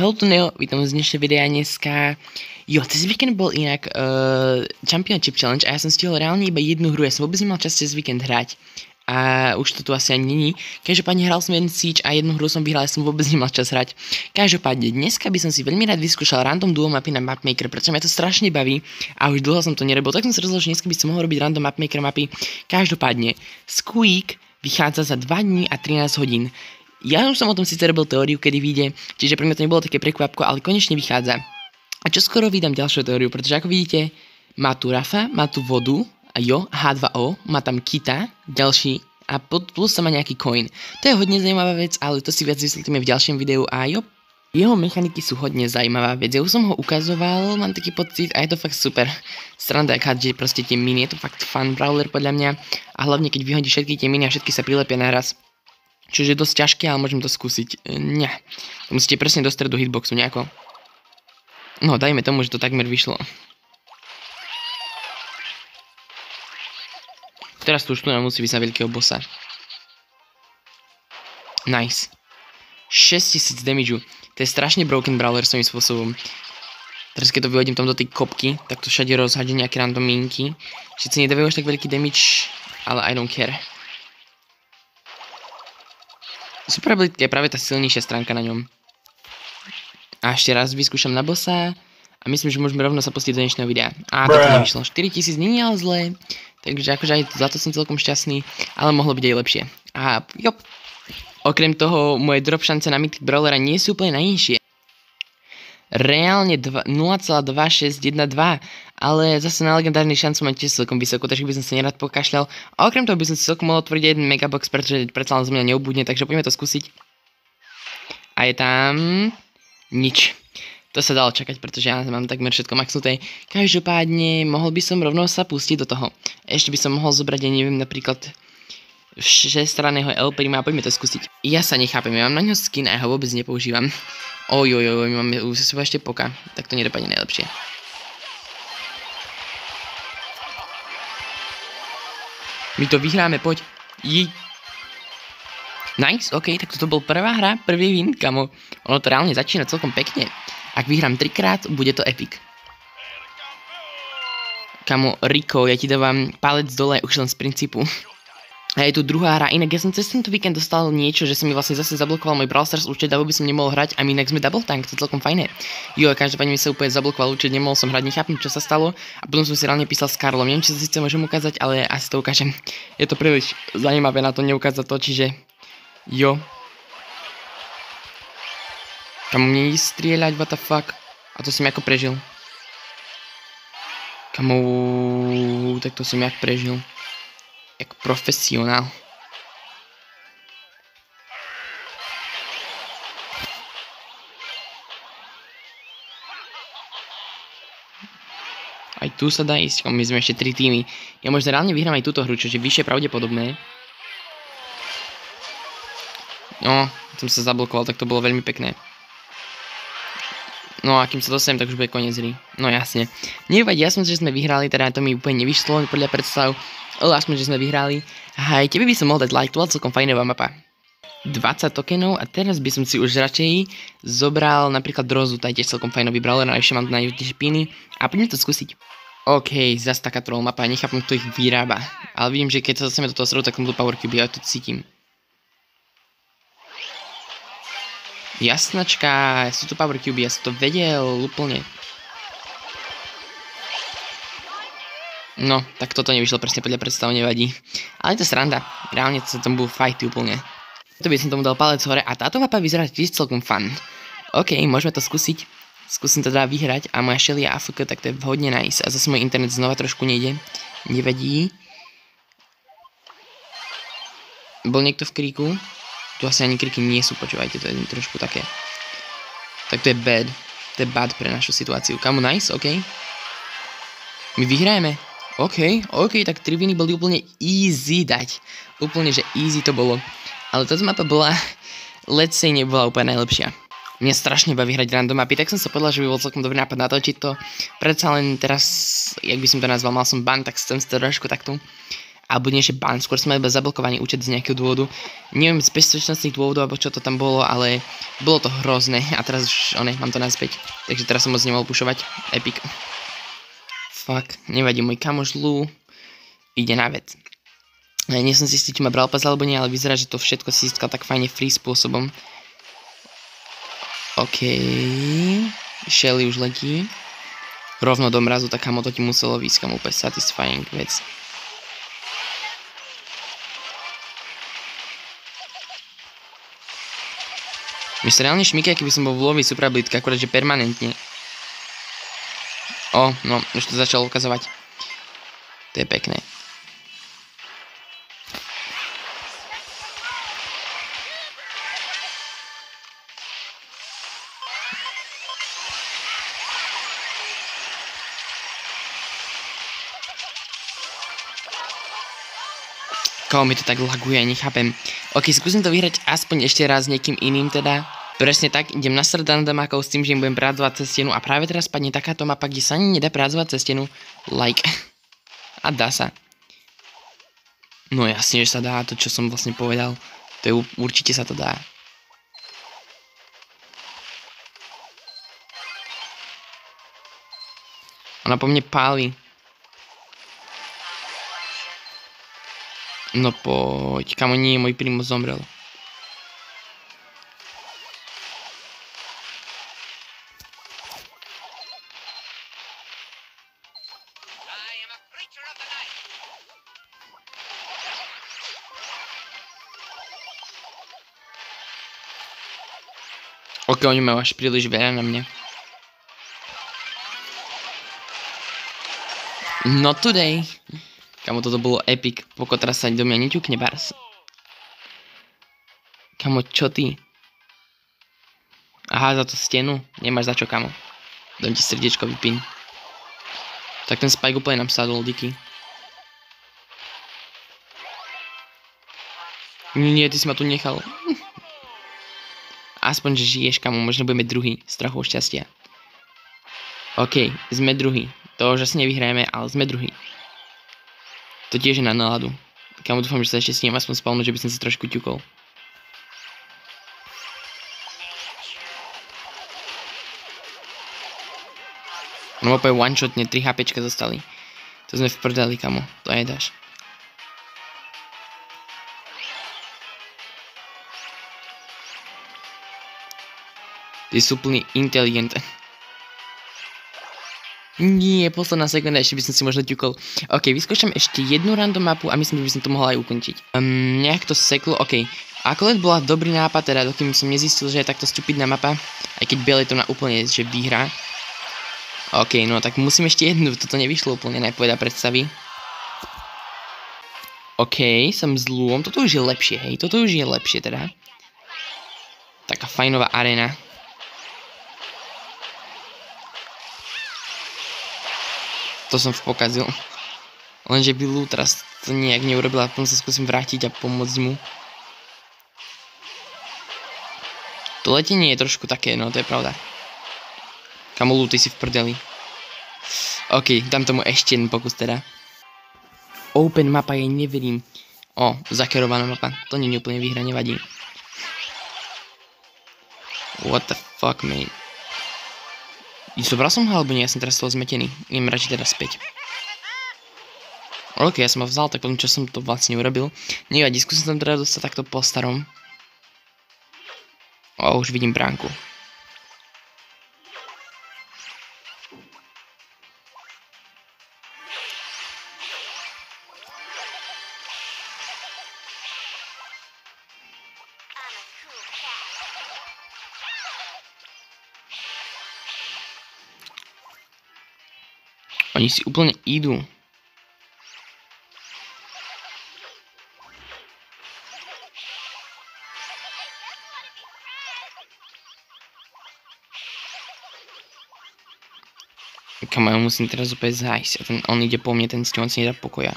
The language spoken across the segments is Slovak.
Hello Tuneo, vítam z dnešného videa dneska. Jo, cez víkend bol inak Championship Challenge a ja som stihol reálne iba jednu hru, ja som vôbec nemal čas cez víkend hrať. A už to tu asi ani není. Každopádne hral som jeden Siege a jednu hru som vyhral, ja som vôbec nemal čas hrať. Každopádne dneska by som si veľmi rád vyskúšal random duo mapy na Mapmaker, pretože mňa to strašne baví a už dlho som to nerobil, tak som sa rozhodol, že dneska by som mohol robiť random Mapmaker mapy. Každopádne Squeak vychádza za 2 dní a 13 hodín. Ja už som o tom síce robil teóriu, kedy vyjde, čiže pre mňa to nebolo také prekvapko, ale konečne vychádza. A čo skoro vydám ďalšiu teóriu, pretože ako vidíte, má tu Rafa, má tu vodu, a jo, H2O, má tam Kita, ďalší, a plus sa má nejaký coin. To je hodne zaujímavá vec, ale to si viac vysvetlíme v ďalšom videu a jo. Jeho mechaniky sú hodne zaujímavá vec, ja už som ho ukazoval, mám taký pocit a je to fakt super. Sranda, jak hádže proste tie miny, je to fakt fun brawler podľa mňa a hlavne keď vyhodí všetky tie miny a všetky sa prilepia naraz. Čiže je dosť ťažké, ale môžem to skúsiť. Nie. Musíte presne do stredu hitboxu nejako. No, dajme tomu, že to takmer vyšlo. Teraz tu už tu nám musí vysa veľkého bossa. Nice. 6000 damageu. To je strašne broken brawler svojím spôsobom. Teraz keď to vyhodím tam do tej kopky, tak to všade rozhádže nejaké random minky. Sice nedávajú až tak veľký damage, ale I don't care. Super ability je práve tá silnejšia stránka na ňom. A ešte raz vyskúšam na bossa a myslím, že môžeme rovno sa pustiť do dnešného videa. A toto nevyšlo. 4000 nie je ale zlé, takže akože aj za to som celkom šťastný, ale mohlo byť aj lepšie. A jo. Okrem toho, moje drop šance na Mythic Brawlera nie sú úplne najnižšie. Reálne 0,2612, ale zase na legendárnej šancu mám tiež celkom vysoko, takže by som sa nerad pokašľal. A okrem toho by som si celkom mohol otvoriť jeden megabox, pretože predsa len z mňa neubudne, takže poďme to skúsiť. A je tam nič. To sa dalo čakať, pretože ja mám takmer všetko maxnuté. Každopádne mohol by som rovno sa pustiť do toho. Ešte by som mohol zobrať, ja neviem, napríklad 6-straného El Prima a poďme to skúsiť. Ja sa nechápem, ja mám na ňo skin a ja ho vôbec nepoužívam. Ojojoj, my máme už sa ešte poka, tak to nedopadne najlepšie. My to vyhráme, poď. Nice, ok, tak toto bol prvá hra, prvý win, kamo. Ono to reálne začína celkom pekne. Ak vyhrám 3-krát, bude to epic. Kamo, Rico, ja ti dávam palec dole už len z princípu. A je tu druhá hra, inak ja som cez tento víkend dostal niečo, že sa mi vlastne zase zablokoval môj Brawl Stars účet a vôbec som nemohol hrať a my inak sme double tank, to je celkom fajné. Jo, a každopádne mi sa úplne zablokoval účet, nemohol som hrať, nechápem čo sa stalo a potom som si reálne písal s Karlom, neviem či sa síce môžem ukázať, ale asi to ukážem. Je to príliš zaujímavé na to neukázať to, čiže jo. Kamo mne ide strieľať, what the fuck, a to som ako prežil. Kamo, tak to som jak prežil. Jak profesionál. Aj tu sa dá ísť, my sme ešte 3 týmy. Ja možno reálne vyhrám aj túto hru, čo je vyššie pravdepodobné. No, som sa zablokoval, tak to bolo veľmi pekné. No a kým sa dostanem, tak už bude koniec hry. No jasne. Nevadí, ja som si, že sme vyhrali, teda to mi úplne nevyšlo podľa predstav. Ale aspoň, že sme vyhrali. A aj tebe by som mohol dať like, to bola celkom fajnová mapa. 20 tokenov a teraz by som si už radšej zobral napríklad Rozu, to je tiež celkom fajnový brawler, a ešte mám tu najvyššie špiny. A poďme to skúsiť. OK, zase taká troll mapa, nechápem, kto ich vyrába. Ale vidím, že keď sa dostaneme do toho srodu, tak tam budú power cube, ja to cítim. Jasnačka, sú tu power cube, ja som to vedel úplne. No, tak toto nevyšlo presne podľa predstav, nevadí. Ale je to sranda, reálne sa tam budú fighty úplne. To by som tomu dal palec hore a táto mapa vyzerá tiež celkom fun. OK, môžeme to skúsiť. Skúsim to teda vyhrať a moja Shelly je AFK, tak to je hodne nice. A zase môj internet znova trošku nejde. Nevadí. Bol niekto v kríku? Tu asi ani kriky nie sú, počúvajte, to je trošku také. Tak to je bad. To je bad pre našu situáciu. Kamu nice, OK. My vyhrajeme. OK, tak 3 winy boli úplne easy dať. Úplne, že easy to bolo. Ale táto mapa bola, let's say, nebola úplne najlepšia. Mňa strašne baví hrať random mapy, tak som sa povedal, že by bol celkom dobrý nápad natočiť to. Predsa len teraz, jak by som to nazval, mal som ban, tak chcem si to trošku takto. alebo nie, že ban, skôr som mal iba zablokovaný účet z nejakého dôvodu. Neviem z bezpečnostných dôvodov, alebo čo to tam bolo, ale bolo to hrozné a teraz už, mám to naspäť. Takže teraz som moc nemohol pušovať. Epic. Fuck, nevadí, môj kamoš Lu ide na vec. Nie som si istý, či ma bral pas alebo nie, ale vyzerá, že to všetko si získal tak fajne free spôsobom. OK. Shelly už letí. Rovno do mrazu, tak kamo to ti muselo výjsť, kam úplne satisfying vec. Mne sa reálne šmyká, keby som bol v lovi Supra Blitke, akurát, že permanentne. No, už to začalo ukazovať. To je pekné. Koho mi to tak laguje, nechápem. Ok, skúsim to vyhrať aspoň ešte raz s niekým iným teda. Presne tak, idem na srdán damákov s tým, že im budem prádzovať cez stenu a práve teraz padne takáto mapa, kde sa ani nedá prádzovať cez stenu. Like. A dá sa. No jasne, že sa dá, to čo som vlastne povedal. To je určite sa to dá. Ona po mne páli. No poď, kamo nie, môj primo zomrel. Ok, oni majú až príliš veľa na mne. Not today. Kamo, toto bolo epic. Poko, teraz sa do mňa neťukne bars. Kamo, čo ty? Aha, za tú stenu? Nemáš za čo, kamo. Dám ti srdiečkový pin. Tak ten Spike úplne nám sadol, díky. Nie, ty si ma tu nechal. Aspoň, že žiješ, kamo, možno budeme druhý. Strachov šťastia. OK, sme druhý. To už asi nevyhrajeme, ale sme druhý. To tiež je na náladu. Kamo, dúfam, že sa ešte s ním aspoň spalnúť, že by som si trošku ťukol. No opäť one-shotne, 3 HPčka zostali. To sme v prdeli, kamo. To nedáš. Ty sú úplný inteligent. Nie, posledná sekunda, ešte by som si možno ťukol. Ok, vyskúšam ešte jednu random mapu a myslím, že by som to mohol aj ukončiť. Nejak to seklo, ok. Akolet bola dobrý nápad, teda dokým som nezistil, že je takto stupidná mapa. Aj keď biel je to na úplne, že výhra. Ok, no tak musím ešte jednu, toto nevyšlo úplne, najpoveda predstavy. Ok, som s Luom, toto už je lepšie, hej, toto už je lepšie teda. Taká fajnová arena. To som pokazil. Lenže by Lu teraz to nejak neurobila, potom sa skúsim vrátiť a pomôcť mu. To letenie je trošku také, no to je pravda. Kamo Lu, ty si v prdeli. Ok, dám tomu ešte jeden pokus teda. Open mapa, jej neverím. Zakerovaná mapa, to nie je úplne výhra, nevadí. What the fuck, mate. Zobral som ho, alebo nie? Ja som teraz toho zmetený. Idem radšej teda späť. Ok, ja som ho vzal, tak potom čo som to vlastne urobil. Nevadí, skúsim tam teda dostať takto po starom. Už vidím bránku. Oni si úplne idú. Kam ja musím teraz opäť zájsť. A on ide po mne, ten s ňou si nedá pokoja.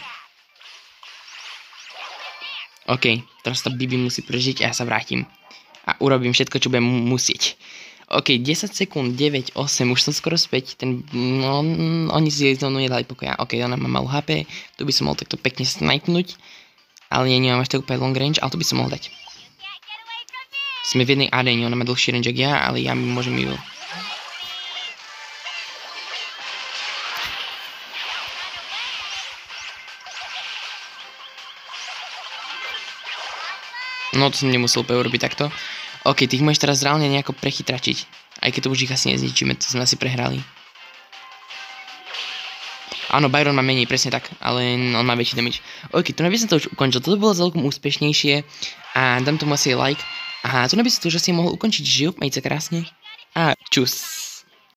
OK, teraz tá Bibi musí prežiť a ja sa vrátim. A urobím všetko, čo budem musieť. OK, 10 sekúnd, 9, 8, už som skoro späť, oni si jej zónu nedali pokoja. OK, ona má malú HP, tu by som mohol takto pekne snipnúť, ale nemám až tak úplne long range, ale tu by som mohol dať. Sme v jednej aréne, ona má dlhší range ako ja, ale ja môžem ju... No to som nemusel úplne urobiť takto. OK, ty ich môžeš teraz reálne nejako prechytračiť. Aj keď to už ich asi nezničíme, to sme asi prehrali. Áno, Byron má menej, presne tak, ale on má väčší damage. OK, tu by som to už ukončil, toto bolo celkom úspešnejšie a dám tomu asi like. A tu by som to už asi mohol ukončiť, že jo, majte sa krásne a čus.